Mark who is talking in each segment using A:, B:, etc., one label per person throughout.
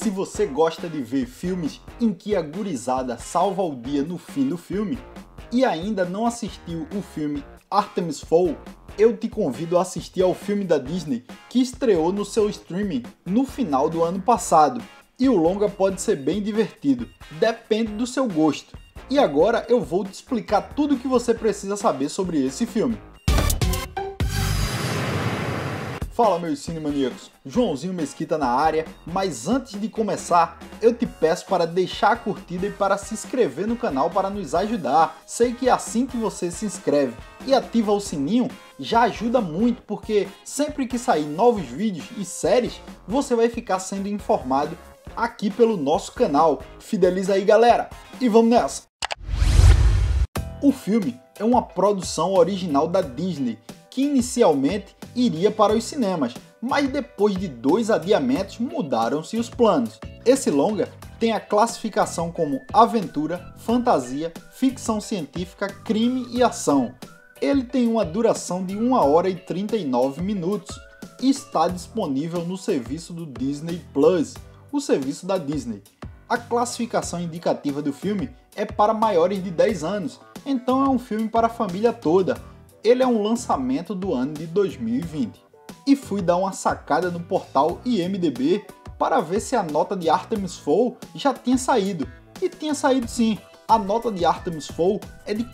A: Se você gosta de ver filmes em que a gurizada salva o dia no fim do filme e ainda não assistiu o filme Artemis Fowl, eu te convido a assistir ao filme da Disney que estreou no seu streaming no final do ano passado. E o longa pode ser bem divertido, depende do seu gosto. E agora eu vou te explicar tudo o que você precisa saber sobre esse filme. Fala meus cinemaníacos, Joãozinho Mesquita na área, mas antes de começar, eu te peço para deixar a curtida e para se inscrever no canal para nos ajudar. Sei que assim que você se inscreve e ativa o sininho, já ajuda muito, porque sempre que sair novos vídeos e séries, você vai ficar sendo informado aqui pelo nosso canal. Fideliza aí galera, e vamos nessa! O filme é uma produção original da Disney, que inicialmente iria para os cinemas, mas depois de 2 adiamentos mudaram-se os planos. Esse longa tem a classificação como aventura, fantasia, ficção científica, crime e ação. Ele tem uma duração de 1 hora e 39 minutos e está disponível no serviço do Disney Plus, o serviço da Disney. A classificação indicativa do filme é para maiores de 10 anos, então é um filme para a família toda. Ele é um lançamento do ano de 2020. E fui dar uma sacada no portal IMDb para ver se a nota de Artemis Fowl já tinha saído. E tinha saído sim. A nota de Artemis Fowl é de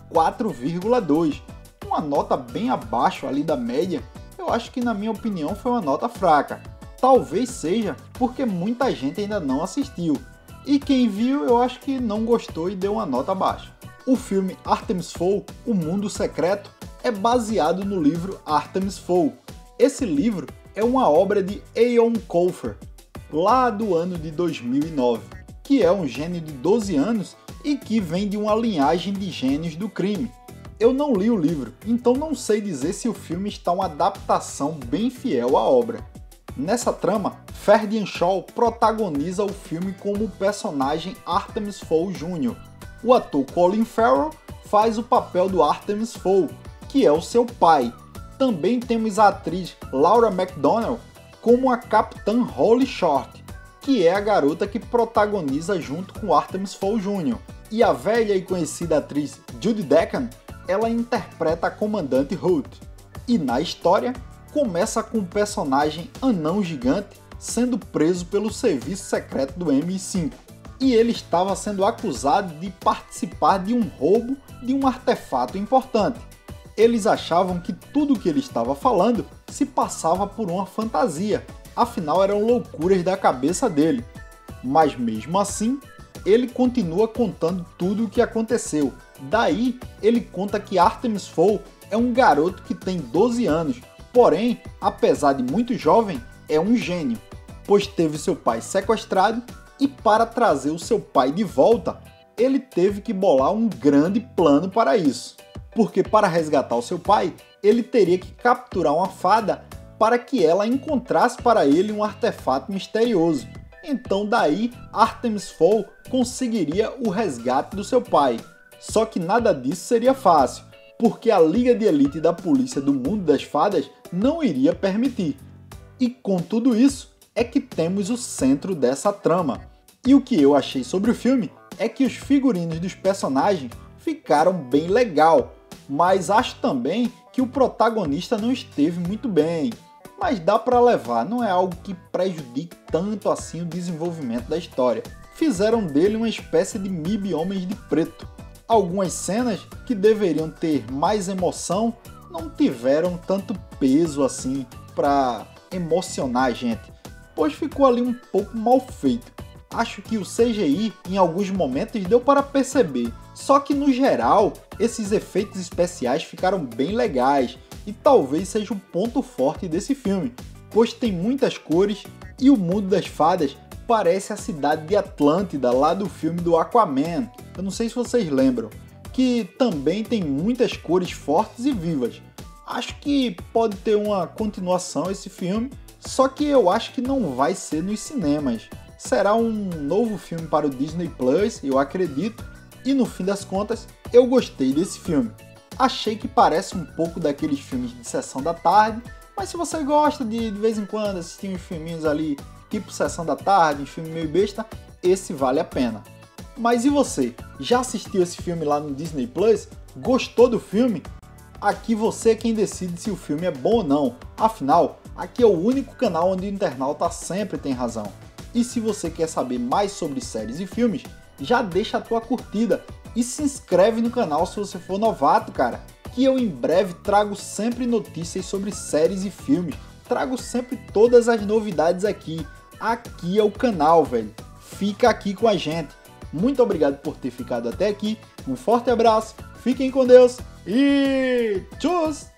A: 4,2. Uma nota bem abaixo ali da média. Eu acho que na minha opinião foi uma nota fraca. Talvez seja porque muita gente ainda não assistiu. E quem viu eu acho que não gostou e deu uma nota baixa. O filme Artemis Fowl, O Mundo Secreto, é baseado no livro Artemis Fowl. Esse livro é uma obra de Eoin Colfer, lá do ano de 2009, que é um gênio de 12 anos e que vem de uma linhagem de gênios do crime. Eu não li o livro, então não sei dizer se o filme está uma adaptação bem fiel à obra. Nessa trama, Ferdian Shaw protagoniza o filme como o personagem Artemis Fowl Jr. O ator Colin Farrell faz o papel do Artemis Fowl, que é o seu pai. Também temos a atriz Laura McDonnell como a Capitã Holly Short, que é a garota que protagoniza junto com Artemis Fowl Jr. E a velha e conhecida atriz Judy Deacon, ela interpreta a comandante Holt. E na história, começa com o personagem Anão Gigante sendo preso pelo serviço secreto do MI5. E ele estava sendo acusado de participar de um roubo de um artefato importante. Eles achavam que tudo o que ele estava falando se passava por uma fantasia, afinal eram loucuras da cabeça dele. Mas mesmo assim, ele continua contando tudo o que aconteceu. Daí, ele conta que Artemis Fowl é um garoto que tem 12 anos, porém, apesar de muito jovem, é um gênio, pois teve seu pai sequestrado e para trazer o seu pai de volta, ele teve que bolar um grande plano para isso. Porque para resgatar o seu pai, ele teria que capturar uma fada para que ela encontrasse para ele um artefato misterioso. Então daí Artemis Fowl conseguiria o resgate do seu pai. Só que nada disso seria fácil, porque a Liga de Elite da Polícia do Mundo das Fadas não iria permitir. E com tudo isso é que temos o centro dessa trama. E o que eu achei sobre o filme é que os figurinos dos personagens ficaram bem legal. Mas acho também que o protagonista não esteve muito bem. Mas dá para levar, não é algo que prejudique tanto assim o desenvolvimento da história. Fizeram dele uma espécie de MIB Homens de Preto. Algumas cenas que deveriam ter mais emoção não tiveram tanto peso assim para emocionar a gente, pois ficou ali um pouco mal feito. Acho que o CGI em alguns momentos deu para perceber, só que no geral esses efeitos especiais ficaram bem legais e talvez seja o ponto forte desse filme, pois tem muitas cores e o mundo das fadas parece a cidade de Atlântida lá do filme do Aquaman. Eu não sei se vocês lembram, que também tem muitas cores fortes e vivas. Acho que pode ter uma continuação esse filme, só que eu acho que não vai ser nos cinemas. Será um novo filme para o Disney Plus, eu acredito, e no fim das contas, eu gostei desse filme. Achei que parece um pouco daqueles filmes de sessão da tarde, mas se você gosta de vez em quando assistir uns filminhos ali tipo Sessão da Tarde, um filme meio besta, esse vale a pena. Mas e você? Já assistiu esse filme lá no Disney Plus? Gostou do filme? Aqui você é quem decide se o filme é bom ou não. Afinal, aqui é o único canal onde o internauta sempre tem razão. E se você quer saber mais sobre séries e filmes, já deixa a tua curtida e se inscreve no canal se você for novato, cara. Que eu em breve trago sempre notícias sobre séries e filmes. Trago sempre todas as novidades aqui. Aqui é o canal, velho. Fica aqui com a gente. Muito obrigado por ter ficado até aqui. Um forte abraço, fiquem com Deus e tchau!